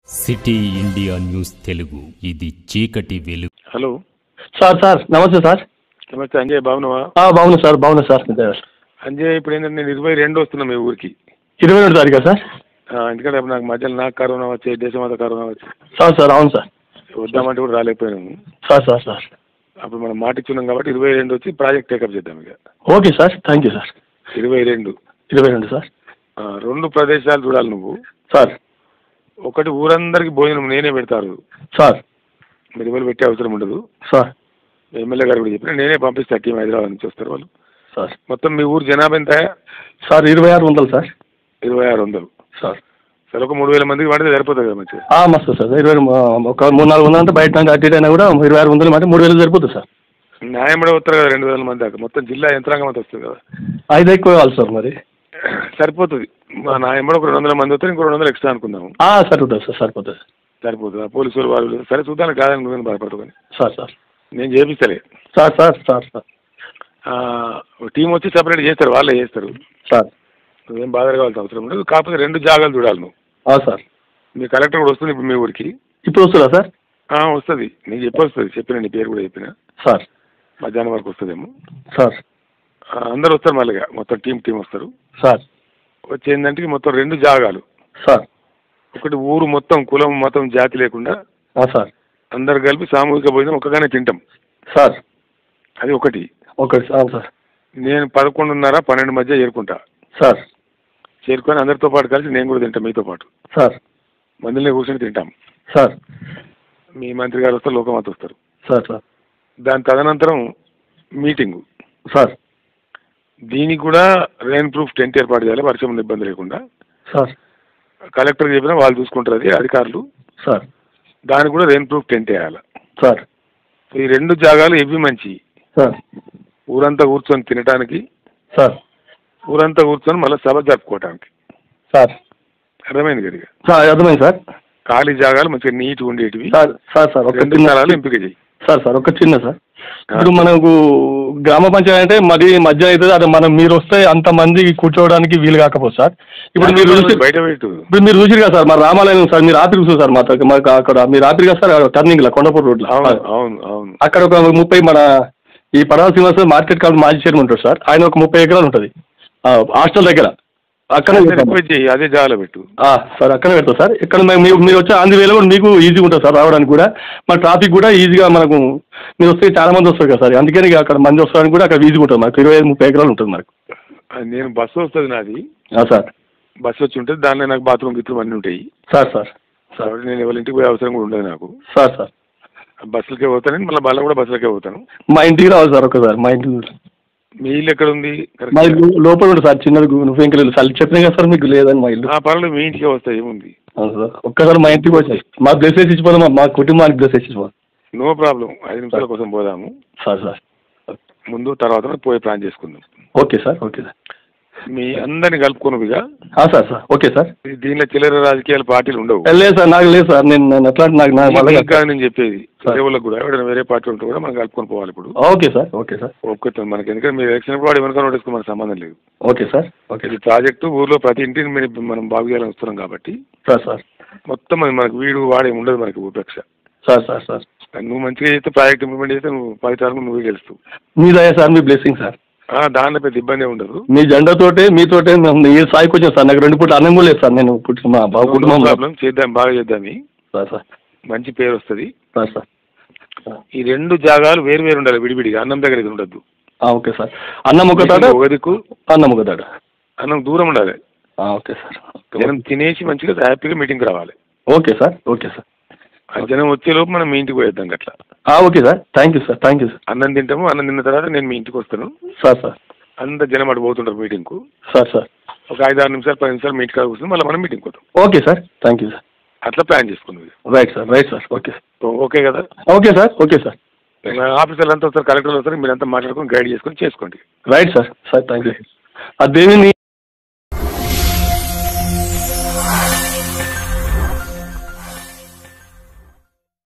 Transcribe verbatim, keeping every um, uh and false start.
City India news Telugu ఇది చీకటి వెలుగు. హలో సార్ సార్ నమస్తే సార్. నమస్తే అంజయ్, బాగున్నావా? బాగున్నా సార్ బాగున్నా సార్. అంజయ్, ఇప్పుడు ఏంటంటే నేను ఇరవై రెండు వస్తున్నా మీ ఊరికి. ఇరవై రెండు తారీఖా సార్? ఎందుకంటే నాకు మధ్యలో నాకు కరోనా వచ్చి దేశమంతా కరోనా వచ్చి సార్ సార్ అవును సార్. వద్దామంటే కూడా రాలేకపోయాను సార్ సార్ సార్. అప్పుడు మనం మాట ఇచ్చున్నాం కాబట్టి ఇరవై రెండు వచ్చి ప్రాజెక్ట్ టేకప్ చేద్దాం. ఇక okay sir, thank you sir. ఇరవై రెండు ఇరవై రెండు సార్. రెండు ప్రదేశాలు చూడాలి నువ్వు సార్. ఒకటి ఊరందరికి భోజనం నేనే పెడతారు సార్. మీరు ఎవరు పెట్టే అవసరం ఉండదు సార్. ఎమ్మెల్యే గారు కూడా చెప్పిన నేనే పంపిస్తా, టీం హైదరాబాద్ నుంచి వస్తారు వాళ్ళు. సార్ మొత్తం మీ ఊరు జనాభా ఎంత? సార్ ఇరవై ఆరు వందలు సార్. ఇరవై ఆరు వందలు సార్. సరే, ఒక మూడు వేల మందికి పడితే సరిపోతుంది కదా మంచిగా? మస్తు సార్. ఇరవై ఒక మూడు నాలుగు వందలు అంటే బయట అటు ఇటు అయినా కూడా ఇరవై ఆరు వందలు అంటే మూడు వేలు సరిపోతుంది సార్. న్యాయం కూడా వస్తారు కదా రెండు వేల మంది దాకా, మొత్తం జిల్లా యంత్రాంగం అంతా వస్తుంది కదా. ఐదు ఎక్కువ కావాలి సార్. మరి సరిపోతుంది. నా ఎంబడి ఒక రెండు వందల మంది వస్తారు, ఇంకో రెండు వందలు ఎక్స్ట్రా అనుకుందాము. సరిపోతుంది సార్, సరిపోతుంది సరిపోతుంది. పోలీసులు వాళ్ళు సరే చూద్దాం, కాదని నువ్వేం బాధపడతావు కానీ. సార్ సార్ నేను చేపిస్తలే sir. Sir sir sir. Team వచ్చి సపరేట్ చేస్తారు, వాళ్ళే చేస్తారు సార్. నువ్వేం బాధ కావాల్సిన అవసరం ఉండదు. కాకపోతే రెండు జాగాలు చూడాలి నువ్వు. సార్. మీ కలెక్టర్ కూడా వస్తుంది ఇప్పుడు మీ ఊరికి. ఇప్పుడు వస్తుందా సార్? వస్తుంది, నీకు చెప్పి వస్తుంది. చెప్పిన నీ పేరు కూడా చెప్పిన సార్. మధ్యాహ్నం వరకు వస్తుందేమో సార్. అందరు వస్తారు మళ్ళీ, మొత్తం టీం టీం వస్తారు సార్. వచ్చి ఏంటంటే మొత్తం రెండు జాగాలు సార్. ఒకటి ఊరు మొత్తం కులం మతం జాతి లేకుండా సార్ అందరు కలిపి సామూహిక భోజనం ఒక్కగానే తింటాం సార్. అది ఒకటి. ఒకటి సార్. నేను పదకొండున్నర పన్నెండు మధ్య చేరుకుంటా సార్. చేరుకొని అందరితో పాటు కలిసి నేను కూడా తింటాం మీతో పాటు. సార్. మందులనే కూర్చొని తింటాం సార్. మీ మంత్రి గారు వస్తారు, లోకమాత వస్తారు సార్. సార్. దాని తదనంతరం మీటింగు సార్. దీనికి కూడా రెయిన్ ప్రూఫ్ టెంట్ ఏర్పాటు చేయాలి, వర్షం ఇబ్బంది లేకుండా. సార్. కలెక్టర్ చెప్పినా వాళ్ళు చూసుకుంటారు అది అధికారులు. సార్. దానికి కూడా రెయిన్ ప్రూఫ్ టెంట్ వేయాలి సార్. ఈ రెండు జాగాలు ఇవి మంచి. సార్. ఊరంతా కూర్చొని తినడానికి, సార్. ఊరంతా కూర్చొని మళ్ళీ సభ జరుపుకోవటానికి. సార్. అర్థమైంది కదా? సార్ అర్థమైంది సార్. ఖాళీ జాగాలు మంచిగా నీట్గా ఉండేటివి. సార్ సార్ సార్ ఒక రెండు స్థలాలు ఎంపిక చేయి. సార్ సార్ ఒక చిన్న సార్, ఇప్పుడు మనకు గ్రామ పంచాయతీ అంటే మరి మధ్య అవుతుంది, అది మనం మీరు వస్తే అంత మంది కూర్చోవడానికి వీలు కాకపోతే సార్. ఇప్పుడు మీరు చూసి బయట పెట్టు. ఇప్పుడు మీరు చూసిరు కదా సార్, మా రామాలయం సార్, మీరు రాత్రి చూసారు సార్ మాకు మాకు అక్కడ మీరు రాత్రి కదా సార్ టర్నింగ్ లా కొండపూర్ రోడ్ లో. అవును అవును. అక్కడ ఒక ముప్పై మన ఈ పడాల శ్రీనివాస మార్కెట్ కాదు మాజీ చైర్మన్ ఉంటాడు సార్, ఆయన ఒక ముప్పై ఎకరాలు ఉంటుంది హాస్టల్ దగ్గర. అక్కడ అదే జాగాలో పెట్టు సార్. అక్కడ పెడతాం సార్. ఇక్కడ మీరు మీరు వచ్చే ఆంధ్ర వేలో కూడా మీకు ఈజీగా ఉంటుంది సార్ రావడానికి కూడా. మన ట్రాఫిక్ కూడా ఈజీగా మనకు మీరు వస్తే చాలా మంది వస్తారు కదా సార్, అందుకని అక్కడ మంది వస్తారని కూడా అక్కడ ఈజీగా ఉంటుంది. మనకు ఇరవై ఐదు ముప్పై ఎకరాలు ఉంటుంది మనకు. నేను బస్సు వస్తుంది నాది సార్. బస్సు వచ్చి ఉంటుంది, దానిలో నాకు బాత్రూమ్ గిత్రూమ్ అన్నీ ఉంటాయి సార్. సార్. సార్ నేను ఎవరి ఇంటికి పోయే అవసరం కూడా ఉండదు నాకు. సార్. సార్. బస్సులకే పోతాను, మళ్ళీ బాగా కూడా బస్సులకే పోతాను. మా ఇంటికి రావాలి సార్ ఒకసారి. మా ఇంటికి మీ ఇల్లు ఎక్కడ ఉంది? మా ఇల్లు లోపల ఉంటుంది సార్, చిన్నది. నువ్వు ఇంకా సార్ చెప్పినా కదా సార్ మీకు లేదని మా ఇల్లు. పర్వాలేదు, మీ ఇంటికే వస్తాయి, ఏముంది. సార్ ఒక్కసారి మా ఇంటికి వచ్చాయి, మా బ్లెస్సెస్ ఇచ్చిపోదాం, మా కుటుంబానికి బ్లెస్సెస్ ఇచ్చిపోదాం. No problem. ఐదు నిమిషాల కోసం పోదాము సార్. సార్ ముందు తర్వాత పోయి ప్లాన్ చేసుకుందాం. Okay sir. Okay sir. మీ అందరిని కలుపుకోనుగా. సార్. Sir okay sir. దీనిలో చిల్లర రాజకీయాల పార్టీలు ఉండవు. లేదు సార్, నాకు లేదు సార్. నేను నేను ఎట్లా నాకు కాదు నేను చెప్పేది, దేవుళ్ళకి కూడా ఎవరైనా వేరే పార్టీ ఉంటే కూడా మనం కలుపుకొని పోవాలి ఇప్పుడు. Okay sir. Okay sir. ఒప్పుకొచ్చాను మనకి, ఎందుకంటే మీరు ఎలక్షన్ కూడా ఎవరికైనా నోటీస్కి మనకు సంబంధం లేదు. Okay sir. ఓకే. ఈ ప్రాజెక్టు ఊర్లో ప్రతి ఇంటిని మీరు మనం బాగు చేయాలని వస్తున్నాం కాబట్టి సార్. సార్ మొత్తం అది మనకు వీడు వాడే ఉండదు మనకి ఉపేక్ష. సార్. సార్. సార్ నువ్వు మంచిగా చేస్తే ప్రాజెక్ట్ ఇంప్లిమెంట్ చేస్తే నువ్వు పదిసార్లు నువ్వే గెలుస్తావు. మీ దయ సార్, మీ బ్లెస్సింగ్ సార్. దానిలో పెద్ద ఇబ్బంది ఉండదు. మీ జెండాతోటే మీతోటే ఏ స్థాయికి వచ్చాను సార్. నాకు రెండు పూట అన్నం కూడా లేదు సార్. నేను పుట్టిన మా బాబు కుటుంబం. ప్రాబ్లం చేద్దాం, బాగా చేద్దాం. సార్. సార్ మంచి పేరు వస్తుంది. సార్. సార్ ఈ రెండు జాగాలు వేరు వేరు ఉండాలి, విడివిడిగా. అన్నం దగ్గర ఇది ఉండద్దు. Okay sir. అన్నం ఒక తాట, ఒక దిక్కు అన్నం ఒక తాట. అన్నం దూరం ఉండాలి. Okay sir. జనం తినేసి మంచిగా హ్యాపీగా మీటింగ్ రావాలి. Okay sir. Okay sir. జనం వచ్చే లోపు మనం మీ ఇంటికి పోయేద్దాం అట్లా. Okay sir. Thank you sir. Thank you sir. అన్నం తింటాము, అన్నం తిన్న తర్వాత నేను మీ ఇంటికి వస్తాను. సార్. సార్ అంత జనం అటు పోతుంటారు మీటింగ్కు. సార్. సార్ ఒక ఐదు ఆరు నిమిషాలు పది నిమిషాలు మీ ఇంటికి వస్తుంది, మళ్ళీ మనం మీటింగ్ పోతాం. Okay sir. Thank you sir. అట్లా ప్లాన్ చేసుకుంది. Right sir. Right sir. Okay. Okay కదా? Okay sir. Okay sir. ఆఫీసర్లు అంతా వస్తారు, కలెక్టర్లు వస్తారు, మీరు అంతా మాట్లాడుకొని గైడ్ చేసుకొని చేసుకోండి. Right sir. Sir thank you. అదేమి